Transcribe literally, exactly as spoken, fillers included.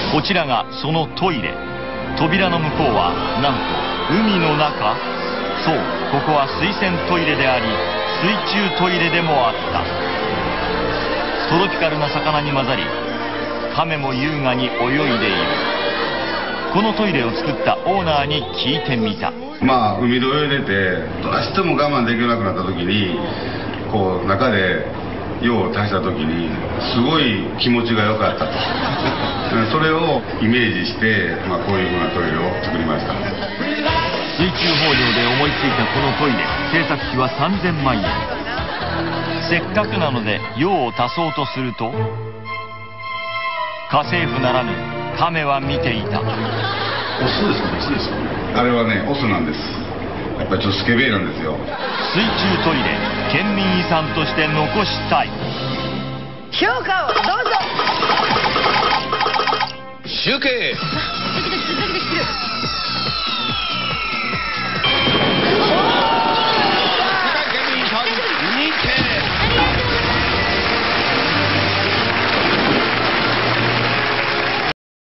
こちらがそのトイレ。扉の向こうはなんと海の中。そう、ここは水洗トイレであり、水中トイレでもあった。トロピカルな魚に混ざり、亀も優雅に泳いでいる。このトイレを作ったオーナーに聞いてみた。 まあ海で泳いでてどうしても我慢できなくなった時にこう中で用を足した時にすごい気持ちが良かったとそれをイメージして、まあ、こういうふうなトイレを作りました。 水中放尿で思いついたこのトイレ、制作費はさんぜんまんえん。せっかくなので用を足そうとすると、家政婦ならぬ亀は見ていた。 オスですかメスですか？ あれはねオスなんです。やっぱりちょっとスケベなんですよ。 水中トイレ、県民遺産として残したい。 評価をどうぞ。 集計。 ドキドキするドキドキする。